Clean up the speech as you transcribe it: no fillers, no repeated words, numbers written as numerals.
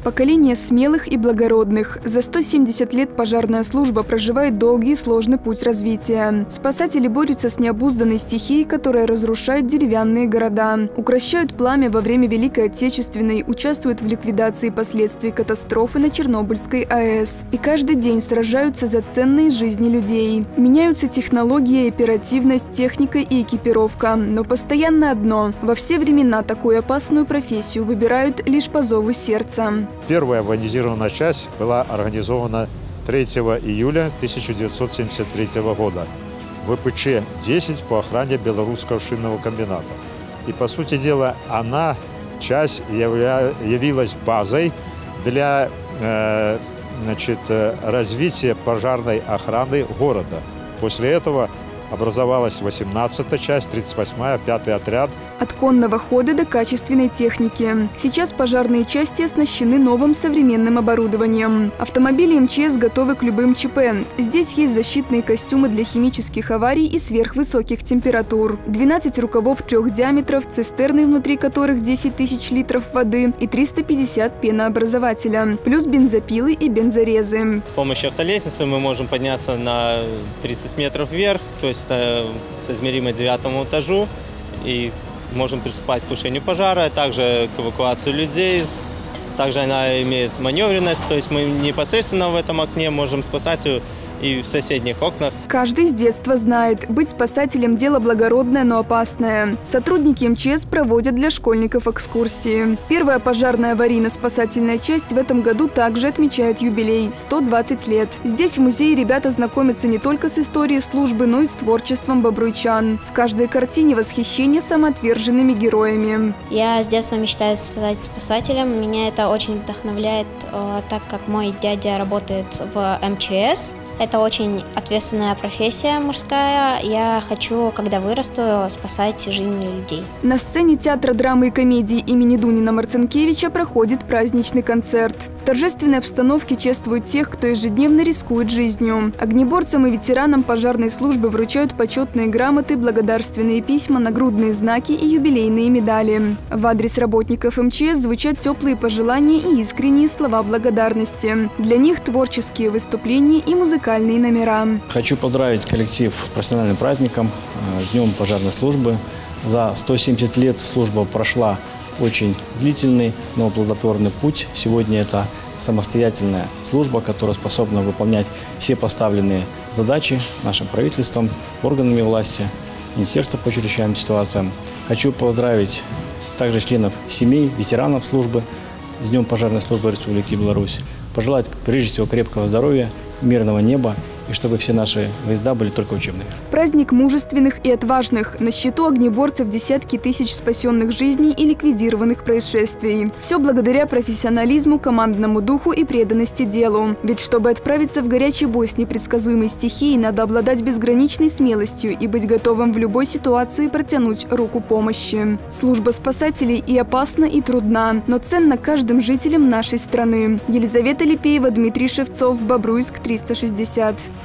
Поколение смелых и благородных. За 170 лет пожарная служба проживает долгий и сложный путь развития. Спасатели борются с необузданной стихией, которая разрушает деревянные города. Укрощают пламя во время Великой Отечественной, участвуют в ликвидации последствий катастрофы на Чернобыльской АЭС. И каждый день сражаются за ценные жизни людей. Меняются технологии, оперативность, техника и экипировка. Но постоянно одно – во все времена такую опасную профессию выбирают лишь по зову сердца. Первая военизированная часть была организована 3 июля 1973 года в ВПЧ-10 по охране Белорусского шинного комбината. И, по сути дела, часть явилась базой для развития пожарной охраны города. После этого образовалась 18-я часть, 38-я, 5-й отряд. От конного хода до качественной техники. Сейчас пожарные части оснащены новым современным оборудованием. Автомобили МЧС готовы к любым ЧП. Здесь есть защитные костюмы для химических аварий и сверхвысоких температур. 12 рукавов 3 диаметров, цистерны, внутри которых 10 тысяч литров воды и 350 пенообразователя. Плюс бензопилы и бензорезы. С помощью автолестницы мы можем подняться на 30 метров вверх, то есть соизмеримо 9-му этажу, и можем приступать к тушению пожара, также к эвакуации людей. Также она имеет маневренность, то есть мы непосредственно в этом окне можем спасать и в соседних окнах. Каждый с детства знает, быть спасателем – дело благородное, но опасное. Сотрудники МЧС проводят для школьников экскурсии. Первая пожарная аварийно-спасательная часть в этом году также отмечает юбилей – 120 лет. Здесь в музее ребята знакомятся не только с историей службы, но и с творчеством бобруйчан. В каждой картине восхищение самоотверженными героями. Я с детства мечтаю стать спасателем. Меня это очень вдохновляет, так как мой дядя работает в МЧС. Это очень ответственная профессия мужская. Я хочу, когда вырасту, спасать жизни людей. На сцене Театра драмы и комедии имени Дунина-Марцинкевича проходит праздничный концерт. В торжественной обстановке чествуют тех, кто ежедневно рискует жизнью. Огнеборцам и ветеранам пожарной службы вручают почетные грамоты, благодарственные письма, нагрудные знаки и юбилейные медали. В адрес работников МЧС звучат теплые пожелания и искренние слова благодарности. Для них творческие выступления и музыкальные номера. Хочу поздравить коллектив с профессиональным праздником, с Днем пожарной службы. За 170 лет служба прошла очень длительный, но плодотворный путь. Сегодня это самостоятельная служба, которая способна выполнять все поставленные задачи нашим правительством, органами власти, Министерством по чрезвычайным ситуациям. Хочу поздравить также членов семей, ветеранов службы с Днем пожарной службы Республики Беларусь. Пожелать прежде всего крепкого здоровья, мирного неба, и чтобы все наши выезда были только учебными. Праздник мужественных и отважных. На счету огнеборцев десятки тысяч спасенных жизней и ликвидированных происшествий. Все благодаря профессионализму, командному духу и преданности делу. Ведь чтобы отправиться в горячий бой с непредсказуемой стихией, надо обладать безграничной смелостью и быть готовым в любой ситуации протянуть руку помощи. Служба спасателей и опасна, и трудна, но ценна каждым жителем нашей страны. Елизавета Липеева, Дмитрий Шевцов, Бобруйск, 360.